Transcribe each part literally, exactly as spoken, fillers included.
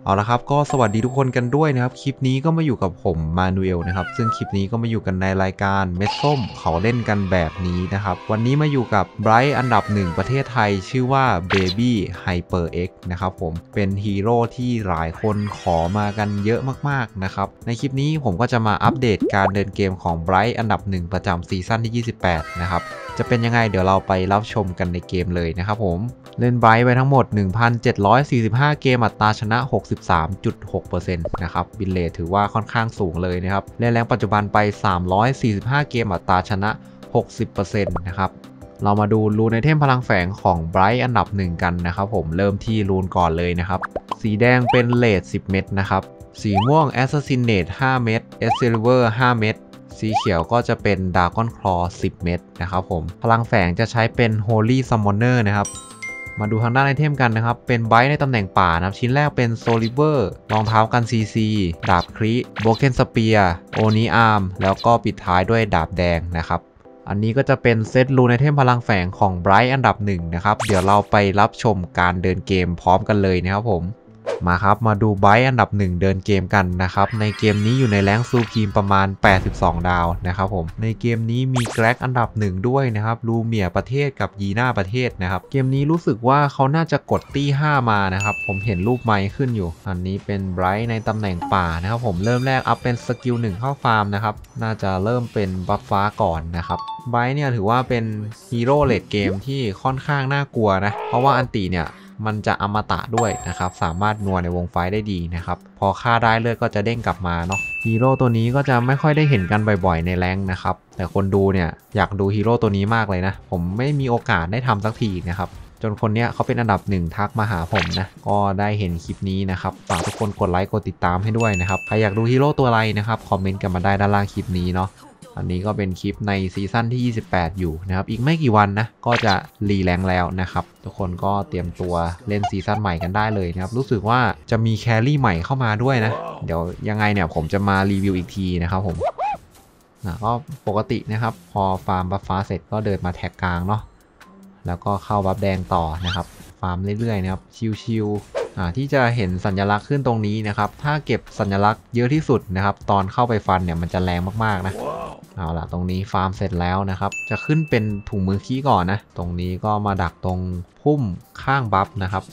เอาละครับก็สวัสดีทุกคนกันด้วยนะครับคลิปนี้ก็มาอยู่กับผมมานูเอลนะครับซึ่งคลิปนี้ก็มาอยู่กันในรายการเม็ดส้มเขาเล่นกันแบบนี้นะครับวันนี้มาอยู่กับไบรท์อันดับหนึ่งประเทศไทยชื่อว่า Baby HyperX นะครับผมเป็นฮีโร่ที่หลายคนขอมากันเยอะมากๆนะครับในคลิปนี้ผมก็จะมาอัปเดตการเดินเกมของไบรท์อันดับหนึ่งประจำซีซั่นที่ยี่สิบแปดนะครับจะเป็นยังไงเดี๋ยวเราไปรับชมกันในเกมเลยนะครับผมเล่นไบรท์ไปทั้งหมด หนึ่งพันเจ็ดร้อยสี่สิบห้า เกมอัตราชนะ หกสิบสามจุดหกเปอร์เซ็นต์ นะครับบินเรทถือว่าค่อนข้างสูงเลยนะครับเล่นแรงปัจจุบันไป สามร้อยสี่สิบห้า เกมอัตราชนะ หกสิบเปอร์เซ็นต์ นะครับเรามาดูรูนไอเทมพลังแฝงของไบรท์อันดับหนึ่งกันนะครับผมเริ่มที่รูนก่อนเลยนะครับสีแดงเป็นเรทสิบเม็ดนะครับสีม่วง Assassinate ห้าเม็ด Excalibur ห้าเม็ดสีเขียวก็จะเป็น Dragon Claw สิบเม็ดนะครับผมพลังแฝงจะใช้เป็น Holy Summoner นะครับมาดูทางด้านไอเทมกันนะครับเป็นไบรท์ในตำแหน่งป่านะครับชิ้นแรกเป็นโซลิเวอร์รองเท้ากันซีซีดาบคริโบเกนสเปียร์โอนิอาร์มแล้วก็ปิดท้ายด้วยดาบแดงนะครับอันนี้ก็จะเป็นเซตรูนไอเทมพลังแฝงของไบรท์อันดับหนึ่งนะครับเดี๋ยวเราไปรับชมการเดินเกมพร้อมกันเลยนะครับผมมาครับมาดูไบรท์อันดับหนึ่งเดินเกมกันนะครับในเกมนี้อยู่ในแรงซูพีมประมาณแปดสิบสองดาวนะครับผมในเกมนี้มีแกร็กอันดับหนึ่งด้วยนะครับลูเมียประเทศกับยีน่าประเทศนะครับเกมนี้รู้สึกว่าเขาน่าจะกดตี้ห้ามานะครับผมเห็นรูปไมค์ขึ้นอยู่อันนี้เป็นไบรท์ในตำแหน่งป่านะครับผมเริ่มแรกอัพเป็นสกิลหนึ่งเข้าฟาร์มนะครับน่าจะเริ่มเป็นบัฟฟ้าก่อนนะครับไบรท์เนี่ยถือว่าเป็นฮีโร่เลดเกมที่ค่อนข้างน่ากลัวนะเพราะว่าอันติเนี่ยมันจะอมตะด้วยนะครับสามารถนัวในวงไฟได้ดีนะครับพอฆ่าได้เลือดก็จะเด้งกลับมาเนาะฮีโร่ตัวนี้ก็จะไม่ค่อยได้เห็นกันบ่อยๆในแรงค์นะครับแต่คนดูเนี่ยอยากดูฮีโร่ตัวนี้มากเลยนะผมไม่มีโอกาสได้ทำสักทีนะครับจนคนเนี้ยเขาเป็นอันดับหนึ่งทักมาหาผมนะก็ได้เห็นคลิปนี้นะครับฝากทุกคนกดไลค์กดติดตามให้ด้วยนะครับใครอยากดูฮีโร่ตัวอะไรนะครับคอมเมนต์กันมาได้ด้านล่างคลิปนี้เนาะอันนี้ก็เป็นคลิปในซีซั่นที่ยี่สิบแปดอยู่นะครับอีกไม่กี่วันนะก็จะรีแรงแล้วนะครับทุกคนก็เตรียมตัวเล่นซีซั่นใหม่กันได้เลยนะครับรู้สึกว่าจะมีแครี่ใหม่เข้ามาด้วยนะเดี๋ยวยังไงเนี่ยผมจะมารีวิวอีกทีนะครับผมนะก็ปกตินะครับพอฟาร์มบัฟฟ้าเสร็จก็เดินมาแท็กกลางเนาะแล้วก็เข้าบัฟแดงต่อนะครับฟาร์มเรื่อยๆนะครับชิวๆที่จะเห็นสัญลักษณ์ขึ้นตรงนี้นะครับถ้าเก็บสัญลักษณ์เยอะที่สุดนะครับตอนเข้าไปฟันเนี่ยมันจะแรงมากๆนะเอาล่ะตรงนี้ฟาร์มเสร็จแล้วนะครับจะขึ้นเป็นถุงมือขี้ก่อนนะตรงนี้ก็มาดักตรงพุ่มข้างบัฟนะครับ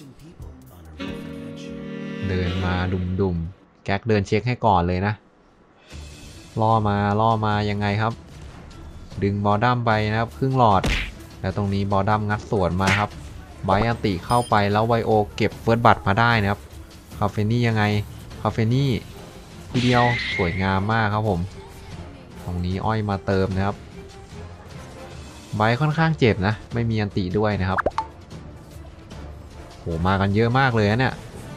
เดินมาดุมๆแก๊กเดินเช็คให้ก่อนเลยนะล่อมาล่อมายังไงครับดึงบอดัมไปนะครับครึ่งหลอดแล้วตรงนี้บอดัมงัดสวนมาครับไบอันติเข้าไปแล้วไวโอเก็บเฟิร์สบัตมาได้นะครับคาเฟนี่ยังไงคาเฟนี่ทีเดียวสวยงามมากครับผมตรงนี้อ้อยมาเติมนะครับไบค่อนข้างเจ็บนะไม่มีอันติด้วยนะครับโหมากันเยอะมากเลยนะเนี่ย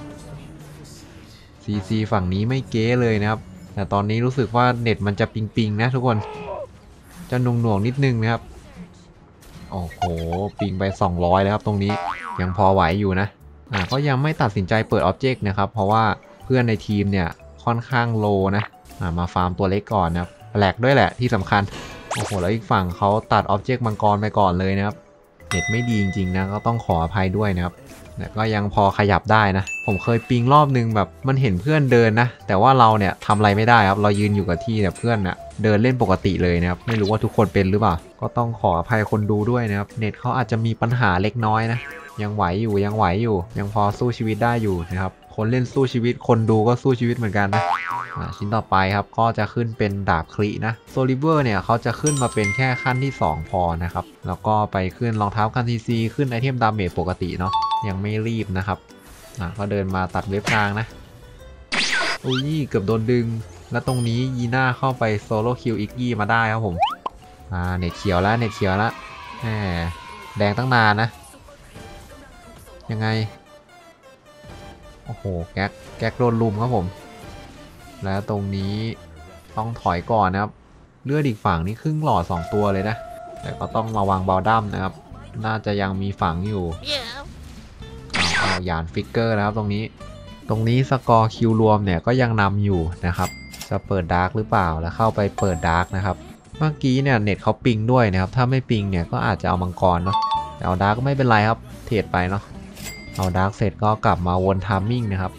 ซีซีฝั่งนี้ไม่เก้เลยนะครับแต่ตอนนี้รู้สึกว่าเน็ตมันจะปิงปิงนะทุกคนจะหน่วงหน่วงนิดนึงนะครับโอ้โหปิงไปสองร้อยแล้วครับตรงนี้ยังพอไหวอยู่นะอ่าก็ยังไม่ตัดสินใจเปิดอ็อบเจกต์นะครับเพราะว่าเพื่อนในทีมเนี่ยค่อนข้างโลนะอ่ามาฟาร์มตัวเล็กก่อนนะครับแหลกด้วยแหละที่สำคัญโอ้โหแล้วอีกฝั่งเขาตัดอ็อบเจกต์มังกรไปก่อนเลยนะครับเน็ตไม่ดีจริงๆนะก็ต้องขออภัยด้วยนะครับแต่ก็ยังพอขยับได้นะผมเคยปิงรอบนึงแบบมันเห็นเพื่อนเดินนะแต่ว่าเราเนี่ยทำอะไรไม่ได้ครับเรายืนอยู่กับที่เนี่ยเพื่อนน่ะเดินเล่นปกติเลยนะครับไม่รู้ว่าทุกคนเป็นหรือเปล่าก็ต้องขออภัยคนดูด้วยนะครับเน็ตเขาอาจจะมีปัญหาเล็กน้อยนะยังไหวอยู่ยังไหวอยู่ยังพอสู้ชีวิตได้อยู่นะครับคนเล่นสู้ชีวิตคนดูก็สู้ชีวิตเหมือนกันนะชิ้นต่อไปครับก็จะขึ้นเป็นดาบคลีนะโซลิเวอร์เนี่ยเขาจะขึ้นมาเป็นแค่ขั้นที่สองพอนะครับแล้วก็ไปขึ้นรองเท้าคันซีซีขึ้นไอเทมดาเมจปกติเนาะยังไม่รีบนะครับอ่ะก็เดินมาตัดเว็บกลางนะอุ้ยเกือบโดนดึงแล้วตรงนี้ยีน่าเข้าไปโซโล่คิวอิกกี้มาได้ครับผมอ่าเน็ตเขียวแล้วเน็ตเขียวแล้วแหมแดงตั้งนานนะยังไงโอ้โหแก๊กแก๊กโดนลุมครับผมแล้วตรงนี้ต้องถอยก่อนนะครับเลือดอีกฝั่งนี่ครึ่งหลอดสองตัวเลยนะแต่ก็ต้องระวังบอลดัมนะครับน่าจะยังมีฝังอยู่เอาเอาหยานฟิกเกอร์นะครับตรงนี้ตรงนี้สกอร์คิวรวมเนี่ยก็ยังนำอยู่นะครับจะเปิดดาร์กหรือเปล่าแล้วเข้าไปเปิดดาร์กนะครับเมื่อกี้เนี่ยเน็ตเขาปิงด้วยนะครับถ้าไม่ปิงเนี่ยก็อาจจะเอามังกรเนาะแต่เอาดาร์กก็ไม่เป็นไรครับเทรดไปเนาะเอาดาร์กเสร็จก็กลับมาวนทามมิ่งนะครับ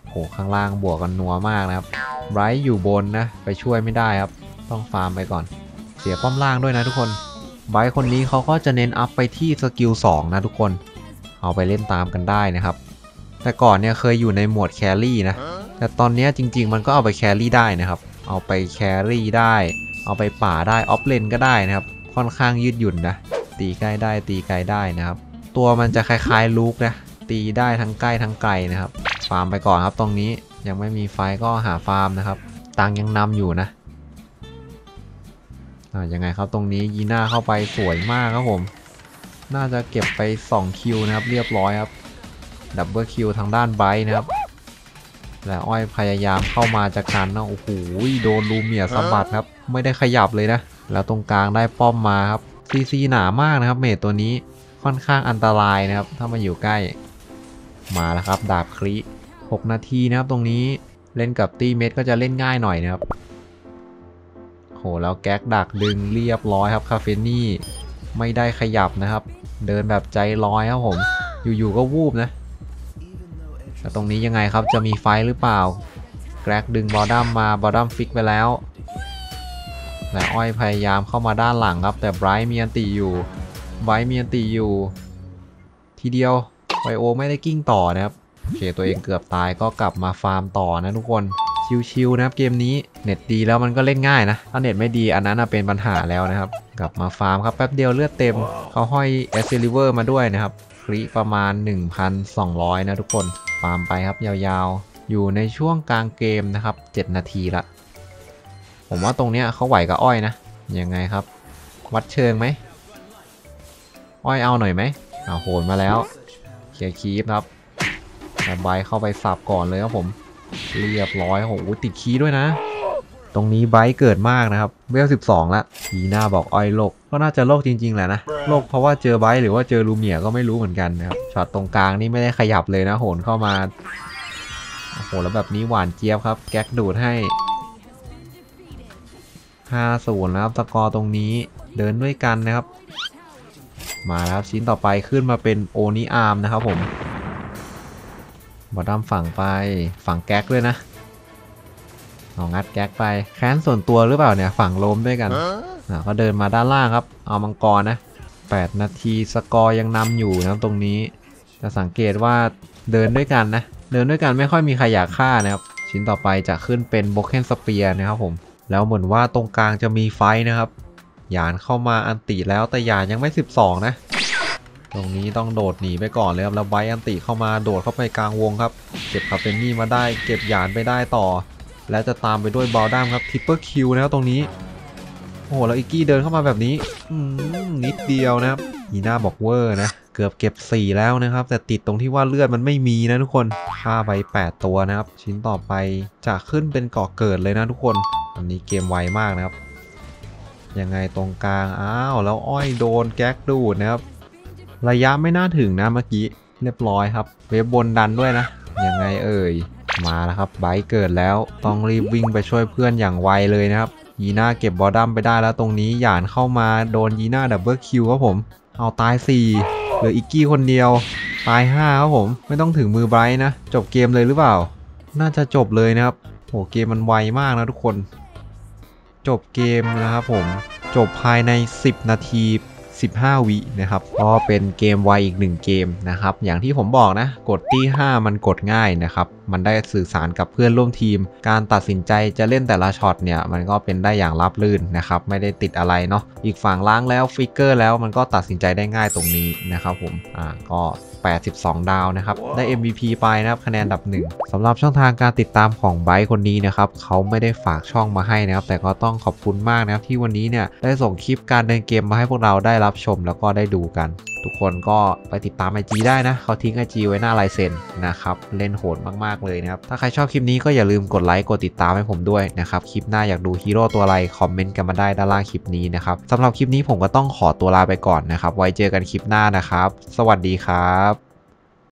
โหข้างล่างบวกกันนัวมากนะครับไบรท์อยู่บนนะไปช่วยไม่ได้ครับต้องฟาร์มไปก่อนเสียป้อมล่างด้วยนะทุกคนไบรท์คนนี้เขาก็จะเน้นอัพไปที่สกิลสองนะทุกคนเอาไปเล่นตามกันได้นะครับแต่ก่อนเนี่ยเคยอยู่ในหมวดแครี่นะแต่ตอนนี้จริงๆมันก็เอาไปแครี่ได้นะครับเอาไปแครี่ได้เอาไปป่าได้ออฟเลนก็ได้นะครับค่อนข้างยืดหยุ่นนะตีใกล้ได้ตีไกลได้นะครับตัวมันจะคล้ายๆลูกนะตีได้ทั้งใกล้ทั้งไกลนะครับฟาร์มไปก่อนครับตรงนี้ยังไม่มีไฟก็หาฟาร์มนะครับตังยังนำอยู่นะอ่ายังไงครับตรงนี้ยีน่าเข้าไปสวยมากครับผมน่าจะเก็บไปสองคิวนะครับเรียบร้อยครับดับเบิลคิวทางด้านไบรท์นะครับและอ้อยพยายามเข้ามาจากกันนะโอ้โหโดนลูเมียสะบัดครับไม่ได้ขยับเลยนะแล้วตรงกลางได้ป้อมมาครับซีซีหนามากนะครับเมจตัวนี้ค่อนข้างอันตรายนะครับถ้ามาอยู่ใกล้มาแล้วครับดาบคริหกนาทีนะครับตรงนี้เล่นกับตีเม็ดก็จะเล่นง่ายหน่อยนะครับโหแล้วแก๊กดักดึงเรียบร้อยครับคาเฟนี่ไม่ได้ขยับนะครับเดินแบบใจลอยครับผมอยู่ๆก็วูบนะแต่ตรงนี้ยังไงครับจะมีไฟหรือเปล่าแกร็กดึงบอดัมมาบอดัมฟิกไปแล้วและอ้อยพยายามเข้ามาด้านหลังครับแต่ไบรท์มีอันติอยู่ไบรท์มีอันติอยู่ทีเดียวไบโอไม่ได้กิ้งต่อนะครับโอเคตัวเองเกือบตายก็กลับมาฟาร์มต่อนะทุกคนชิวๆนะครับเกมนี้เน็ตดีแล้วมันก็เล่นง่ายนะถ้าเน็ตไม่ดีอันนั้นเป็นปัญหาแล้วนะครับกลับมาฟาร์มครับแป๊บเดียวเลือดเต็มเขาห้อยเอสเซลิเวอร์มาด้วยนะครับคริประมาณ หนึ่งพันสองร้อย นะทุกคนฟาร์มไปครับยาวๆอยู่ในช่วงกลางเกมนะครับเจ็ดนาทีละผมว่าตรงเนี้ยเขาไหวกับอ้อยนะยังไงครับวัดเชิงไหมอ้อยเอาหน่อยไหมเอาโหนมาแล้วเคลียร์คีฟครับแต่ใบเข้าไปสับก่อนเลยครับผมเรียบร้อยโหติดคีด้วยนะตรงนี้ไบเกิดมากนะครับเวลสิบสองละทีหน้าบอกอ้อยโลกก็น่าจะโลกจริงๆแหละนะโลกเพราะว่าเจอไบหรือว่าเจอลูเมียก็ไม่รู้เหมือนกันนะครับช็อตตรงกลางนี่ไม่ได้ขยับเลยนะโหนเข้ามาโอ้โหแล้วแบบนี้หวานเจี๊ยบครับแก๊กดูดให้ห้าศูนย์นะครับสกอร์ตรงนี้เดินด้วยกันนะครับมาแล้วชิ้นต่อไปขึ้นมาเป็นโอนิอาร์มนะครับผมบอดัมฝั่งไปฝั่งแก๊กด้วยนะเอางัดแก๊กไปแค้นส่วนตัวหรือเปล่าเนี่ยฝั่งโลมด้วยกันอ่าก็เดินมาด้านล่างครับเอามังกรนะแปดนาทีสกอร์ยังนำอยู่นะตรงนี้จะสังเกตว่าเดินด้วยกันนะเดินด้วยกันไม่ค่อยมีใครอยากฆ่านะครับชิ้นต่อไปจะขึ้นเป็นโบเคนสเปียร์นะครับผมแล้วเหมือนว่าตรงกลางจะมีไฟนะครับหยานเข้ามาอันติแล้วแต่หยานยังไม่สิบสองนะตรงนี้ต้องโดดหนีไปก่อนเลยครับแล้วไบอันติเข้ามาโดดเข้าไปกลางวงครับเก็บคาเฟนี่มาได้เก็บหยานไปได้ต่อและจะตามไปด้วยบอลดัมครับทริปเปิลคิวนะครับตรงนี้โอ้โหแล้วอิกกี้เดินเข้ามาแบบนี้นิดเดียวนะครับยีน่าบอกเวอร์นะเกือบเก็บสี่แล้วนะครับแต่ติดตรงที่ว่าเลือดมันไม่มีนะทุกคนฆ่าไปแปดตัวนะครับชิ้นต่อไปจะขึ้นเป็นเกาะเกิดเลยนะทุกคนอันนี้เกมไวมากนะครับยังไงตรงกลางอ้าวแล้วอ้อยโดนแก๊กดูดนะครับระยะไม่น่าถึงนะเมื่อกี้เรียบร้อยครับเวฟบนดันด้วยนะยังไงเอ่ยมาแล้วครับไบเกิดแล้วต้องรีบวิ่งไปช่วยเพื่อนอย่างไวเลยนะครับยีน่าเก็บบอดัมไปได้แล้วตรงนี้หยานเข้ามาโดนยีน่าดับเบิลคิวครับผมเอาตายสี่เหลืออิกกี้คนเดียวตายห้าครับผมไม่ต้องถึงมือไบรท์นะจบเกมเลยหรือเปล่าน่าจะจบเลยนะครับโหเกมมันไวมากนะทุกคนจบเกมนะครับผมจบภายในสิบนาทีสิบห้าวินะครับก็เป็นเกมไวอีกหนึ่งเกมนะครับอย่างที่ผมบอกนะกดที่ห้ามันกดง่ายนะครับมันได้สื่อสารกับเพื่อนร่วมทีมการตัดสินใจจะเล่นแต่ละช็อตเนี่ยมันก็เป็นได้อย่างราบรื่นนะครับไม่ได้ติดอะไรเนาะอีกฝั่งล้างแล้วฟิกเกอร์แล้วมันก็ตัดสินใจได้ง่ายตรงนี้นะครับผมอ่าก็แปดสิบสองดาวนะครับได้ เอ็ม วี พี ไปนะครับคะแนนอันดับหนึ่งสำหรับช่องทางการติดตามของไบรท์คนนี้นะครับเขาไม่ได้ฝากช่องมาให้นะครับแต่ก็ต้องขอบคุณมากนะครับที่วันนี้เนี่ยได้ส่งคลิปการเดินเกมมาให้พวกเราได้รับชมแล้วก็ได้ดูกันทุกคนก็ไปติดตาม ไอ จี ได้นะเขาทิ้ง ไอ จี ไว้หน้าลายเซ็นนะครับเล่นโหดมากๆเลยนะครับถ้าใครชอบคลิปนี้ก็อย่าลืมกดไลค์กดติดตามให้ผมด้วยนะครับคลิปหน้าอยากดูฮีโร่ตัวอะไรคอมเมนต์กันมาได้ด้านล่างคลิปนี้นะครับสำหรับคลิปนี้ผมก็ต้องขอตัวลาไปก่อนนะครับไว้เจอกันคลิปหน้านะครับสวัสดีครับ